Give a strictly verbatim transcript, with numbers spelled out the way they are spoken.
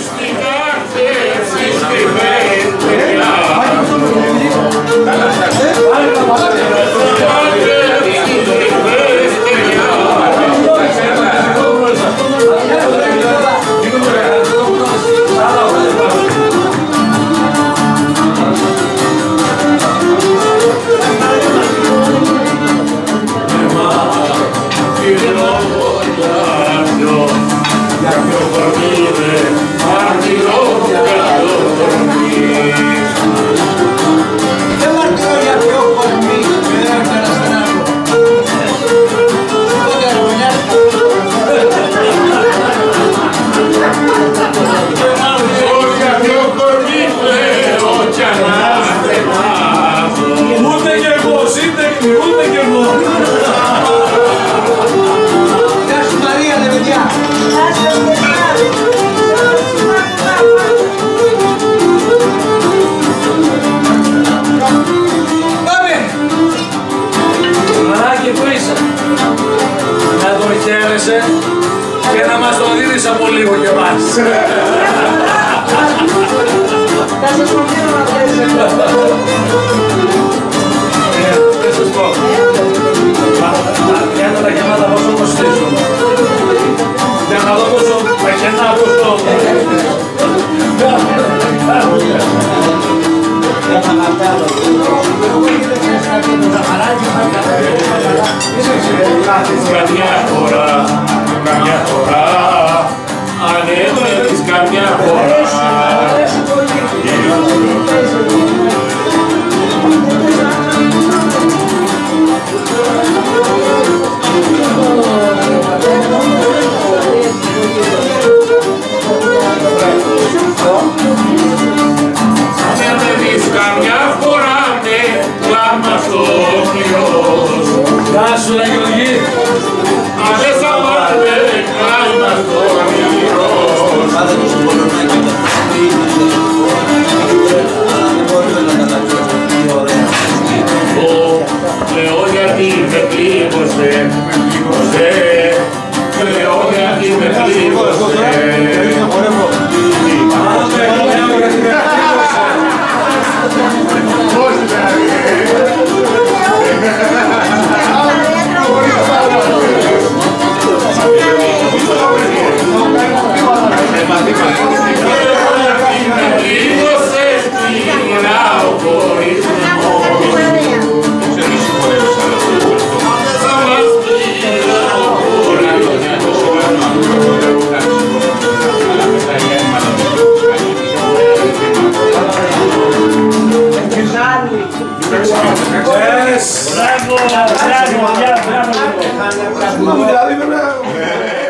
Και να μας το δίνεις από λίγο και εμάς. Θα σας πω να θέλετε. Θα σας πω. Πιάνε τα γεμάτα πόσο κοστίζουν. Για να δω πόσο παχαινά κοστώ. Καμιά φορά, καμιά φορά, ανέβαινες καμιά φορά. Ανέβαινες καμιά φορά με κλάμα στο κλειός. Γεια σου ρε Γιώργη. Ανέσα μάρτε κλάμα στο κλειός. Λέω γιατί με πλήγωσε, λέω γιατί με πλήγωσε. Μπράβο, μπράβο, μπράβο, μπράβο.